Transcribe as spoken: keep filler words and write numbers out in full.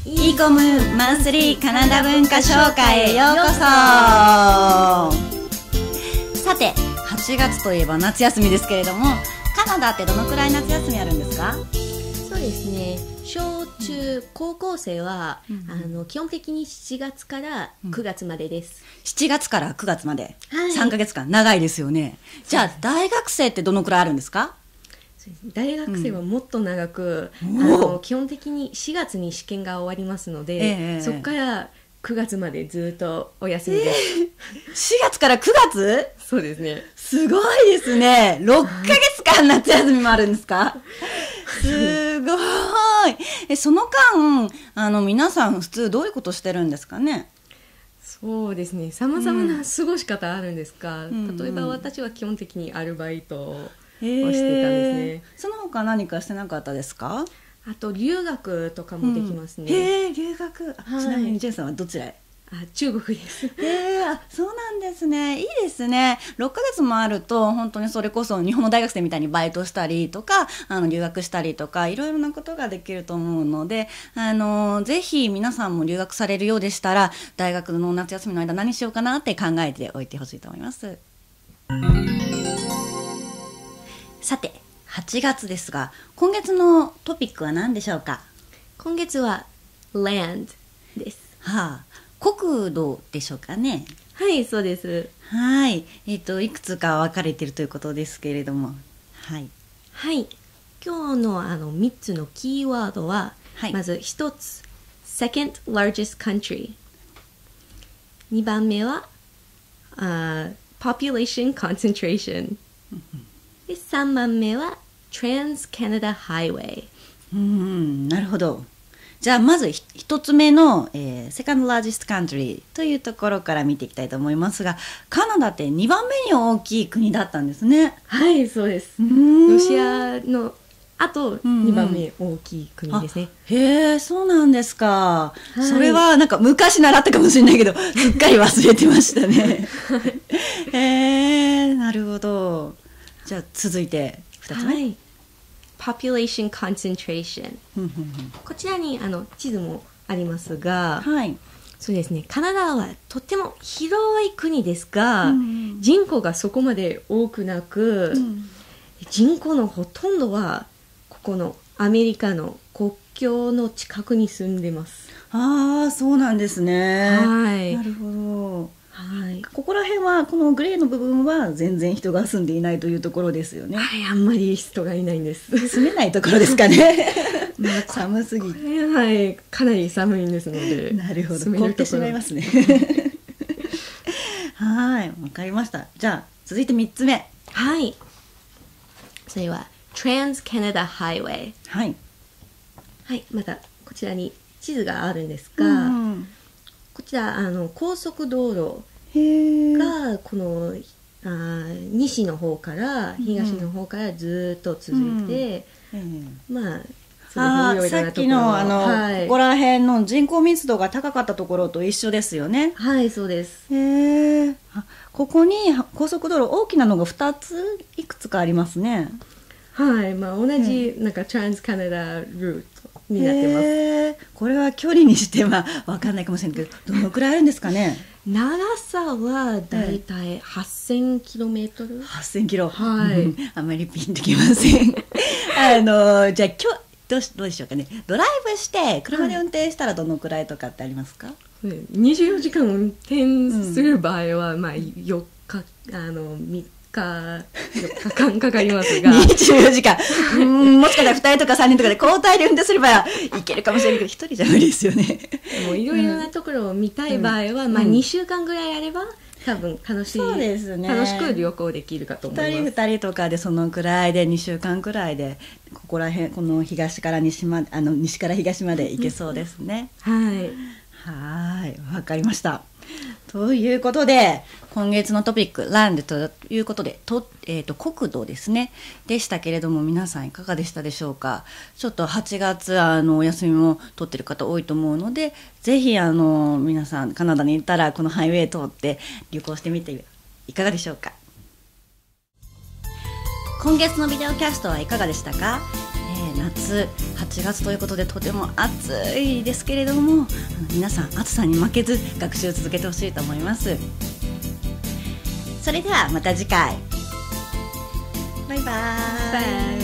イーコムマンスリーカナダ文化紹介へようこそ。さてはちがつといえば夏休みですけれども、カナダってどのくらい夏休みあるんですか？ そうですね、小中高校生は、 うん、 あの基本的にしちがつからくがつまでです、 うん、しちがつからくがつまで、 はい、 さんかげつかん、長いですよね。じゃあ大学生ってどのくらいあるんですか？ 大学生はもっと長く、うん、あの基本的にしがつに試験が終わりますので、えー、そこからくがつまでずっとお休みです、えー、しがつからくがつ？ そうですね、 すごいですね。ろっかげつかん夏休みもあるんですか？すごい。え、その間あの皆さん普通どういうことしてるんですかね？ そうですね、さまざまな過ごし方あるんですが、うん、例えば私は基本的にアルバイトををしてたんですね、 えー、その他何かしてなかったですか？ あと留学とかもできますね、 うん、へー、留学、はい、ちなみにジェンさんはどちらへ？ あ、中国です。 えー、あ、そうなんですね。いいですね。ろっかげつもあると本当にそれこそ日本の大学生みたいにバイトしたりとか、あの留学したりとかいろいろなことができると思うので、あのぜひ皆さんも留学されるようでしたら、大学の夏休みの間何しようかなって考えておいてほしいと思います。さてはちがつですが、今月のトピックは何でしょうか？ 今月は land です。 はあ、国土でしょうかね？ はい、そうです。 はい、えっといくつか分かれているということですけれども、はい、 はい、今日のあのみっつのキーワードは、はい、まずひとつ second largest country、 にばんめは、uh, population concentration でさんばんめは Trans Canada Highway。 うーん、なるほど。じゃあまず一つ目の、えー、Second Largest Country というところから見ていきたいと思いますが、カナダってにばんめに大きい国だったんですね。 はい、そうです。ロシアのあとにばんめ大きい国ですね。 へえ、そうなんですか、はい、それはなんか昔習ったかもしれないけどすっかり忘れてましたね。へえ、なるほど。じゃあ続いてふたつめ、はい、 population concentration こちらにあの地図もありますが、はい、そうですね、カナダはとっても広い国ですが、うん、人口がそこまで多くなく、うん、人口のほとんどはここのアメリカの国境の近くに住んでます。 ああ、そうなんですね。 はい、 なるほど。 はい、 ここら辺はこのグレーの部分は全然人が住んでいないというところですよね。 はい、あんまり人がいないんです。 住めないところですかね。まあ、寒すぎて、 はい、かなり寒いんですので。 なるほど、凍ってしまいますね。はい、わかりました。じゃあ続いてみっつめ、 はい、それは Trans Canada Highway。 はい、はい、またこちらに地図があるんですが、うん、こちらあの高速道路がこのあ西の方から東の方からずっと続いて、うんうん、まああ、さっきのあの、はい、ここら辺の人口密度が高かったところと一緒ですよね。 はい、そうです。 へえ、ここに高速道路大きなのがふたついくつかありますね。 はい、まあ、同じなんかトランスカナダルートになってます。 へー、これは距離にしては分かんないかもしれないけど、どのくらいあるんですかね？ 長さはだいたいはっせんキロメートル。 はっせんキロ。 はい。 あまりピンときません。あのじゃあ今日どうし、どうでしょうかね。ドライブして車で運転したらどのくらいとかってありますか？はい、 にじゅうよじかん運転する場合は、うん、まあよっか、あのみっか、よっかかんかかりますが。 にじゅうよじかん。うん、もしかしたらふたりとかさんにんとかで交代で運転すればいけるかもしれないけど、ひとりじゃ無理ですよね。 もういろいろなところを見たい場合は、うん、まあにしゅうかんぐらいあれば、多分楽しい、 そうですね、 楽しく旅行できるかと思います。 ふたりふたりとかでそのくらいでにしゅうかんくらいでここら辺、この東から西まで、あの西から東まで行けそうですね。 はい、 はい、わかりました。ということで今月のトピックランドということでと、えー、と国土ですねでしたけれども、皆さんいかがでしたでしょうか。ちょっとはちがつあのお休みも取ってる方多いと思うので、ぜひあの皆さんカナダに行ったらこのハイウェイ通って旅行してみていかがでしょうか。今月のビデオキャストはいかがでしたか。えー夏はちがつということでとても暑いですけれども、皆さん暑さに負けず学習を続けてほしいと思います。それではまた次回。バイバーイ。